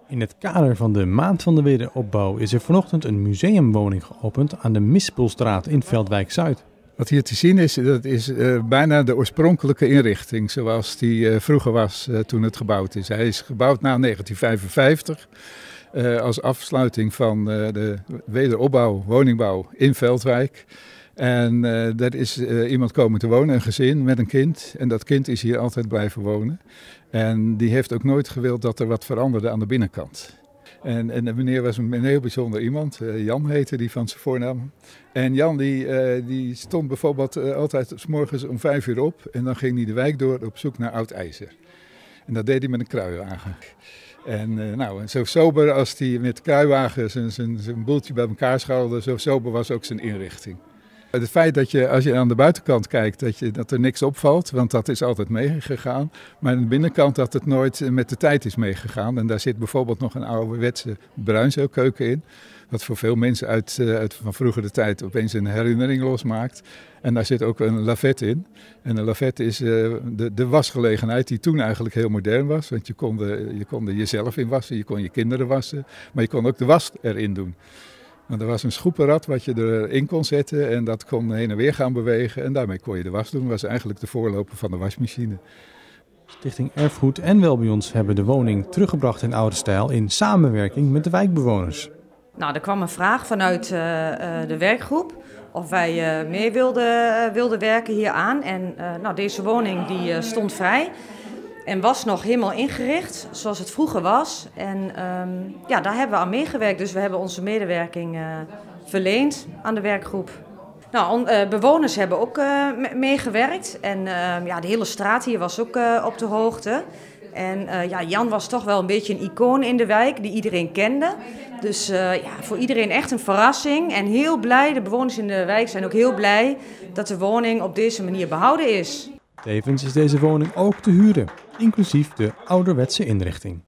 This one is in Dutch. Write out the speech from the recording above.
In het kader van de Maand van de Wederopbouw is er vanochtend een museumwoning geopend aan de Mispelstraat in Veldwijk-Zuid. Wat hier te zien is, dat is bijna de oorspronkelijke inrichting zoals die vroeger was toen het gebouwd is. Hij is gebouwd na 1955 als afsluiting van de wederopbouw, woningbouw in Veldwijk. En daar is iemand komen te wonen, een gezin met een kind. En dat kind is hier altijd blijven wonen. En die heeft ook nooit gewild dat er wat veranderde aan de binnenkant. En de meneer was een heel bijzonder iemand. Jan heette die van zijn voornaam. En Jan die stond bijvoorbeeld altijd 's morgens om 5 uur op. En dan ging hij de wijk door op zoek naar oud ijzer. En dat deed hij met een kruiwagen. En zo sober als hij met de kruiwagen zijn boeltje bij elkaar schouwde, zo sober was ook zijn inrichting. Het feit dat je, als je aan de buitenkant kijkt, dat er niks opvalt, want dat is altijd meegegaan. Maar aan de binnenkant dat het nooit met de tijd is meegegaan. En daar zit bijvoorbeeld nog een ouderwetse bruinzeelkeuken in. Wat voor veel mensen uit van vroegere tijd opeens een herinnering losmaakt. En daar zit ook een lavet in. En een lavet is de wasgelegenheid die toen eigenlijk heel modern was. Want je kon er jezelf in wassen, je kon je kinderen wassen. Maar je kon ook de was erin doen. Want er was een schoepenrad wat je erin kon zetten en dat kon heen en weer gaan bewegen. En daarmee kon je de was doen. Dat was eigenlijk de voorloper van de wasmachine. Stichting Erfgoed en Welbijons hebben de woning teruggebracht in oude stijl in samenwerking met de wijkbewoners. Nou, er kwam een vraag vanuit de werkgroep of wij mee wilden werken hieraan. En deze woning die stond vrij en was nog helemaal ingericht zoals het vroeger was. En daar hebben we aan meegewerkt. Dus we hebben onze medewerking verleend aan de werkgroep. Nou, bewoners hebben ook meegewerkt. En de hele straat hier was ook op de hoogte. En Jan was toch wel een beetje een icoon in de wijk die iedereen kende. Dus voor iedereen echt een verrassing en heel blij. De bewoners in de wijk zijn ook heel blij dat de woning op deze manier behouden is. Tevens is deze woning ook te huren, inclusief de ouderwetse inrichting.